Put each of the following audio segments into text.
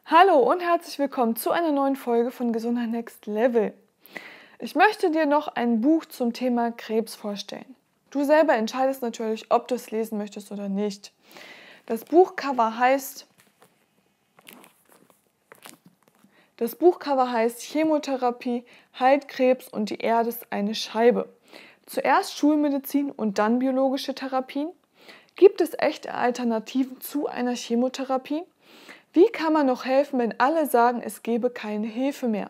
Hallo und herzlich willkommen zu einer neuen Folge von Gesundheit Next Level. Ich möchte dir noch ein Buch zum Thema Krebs vorstellen. Du selber entscheidest natürlich, ob du es lesen möchtest oder nicht. Das Buchcover heißt Chemotherapie, heilt Krebs und die Erde ist eine Scheibe. Zuerst Schulmedizin und dann biologische Therapien. Gibt es echte Alternativen zu einer Chemotherapie? Wie kann man noch helfen, wenn alle sagen, es gebe keine Hilfe mehr?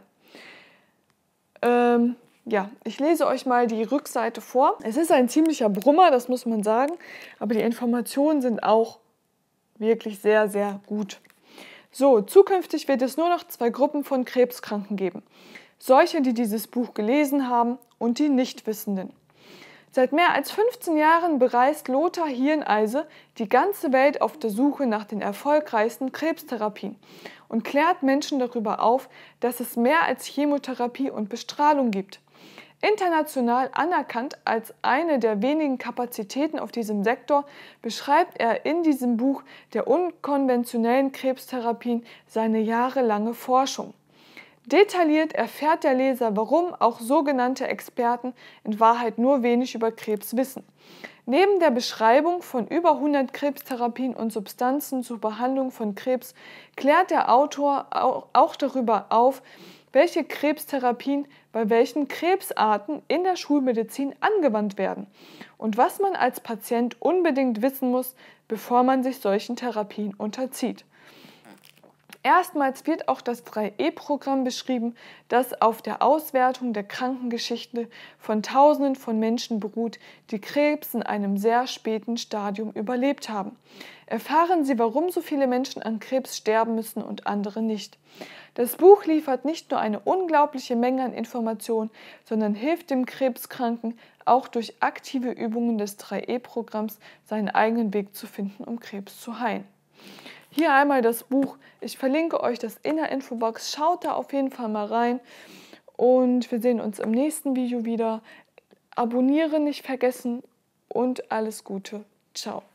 Ich lese euch mal die Rückseite vor. Es ist ein ziemlicher Brummer, das muss man sagen, aber die Informationen sind auch wirklich sehr, sehr gut. So, zukünftig wird es nur noch 2 Gruppen von Krebskranken geben. Solche, die dieses Buch gelesen haben und die Nichtwissenden. Seit mehr als 15 Jahren bereist Lothar Hirneise die ganze Welt auf der Suche nach den erfolgreichsten Krebstherapien und klärt Menschen darüber auf, dass es mehr als Chemotherapie und Bestrahlung gibt. International anerkannt als eine der wenigen Kapazitäten auf diesem Sektor, beschreibt er in diesem Buch der unkonventionellen Krebstherapien seine jahrelange Forschung. Detailliert erfährt der Leser, warum auch sogenannte Experten in Wahrheit nur wenig über Krebs wissen. Neben der Beschreibung von über 100 Krebstherapien und Substanzen zur Behandlung von Krebs klärt der Autor auch darüber auf, welche Krebstherapien bei welchen Krebsarten in der Schulmedizin angewandt werden und was man als Patient unbedingt wissen muss, bevor man sich solchen Therapien unterzieht. Erstmals wird auch das 3E-Programm beschrieben, das auf der Auswertung der Krankengeschichte von Tausenden von Menschen beruht, die Krebs in einem sehr späten Stadium überlebt haben. Erfahren Sie, warum so viele Menschen an Krebs sterben müssen und andere nicht. Das Buch liefert nicht nur eine unglaubliche Menge an Informationen, sondern hilft dem Krebskranken auch durch aktive Übungen des 3E-Programms seinen eigenen Weg zu finden, um Krebs zu heilen. Hier einmal das Buch. Ich verlinke euch das in der Infobox. Schaut da auf jeden Fall mal rein. Und wir sehen uns im nächsten Video wieder. Abonnieren nicht vergessen und alles Gute. Ciao.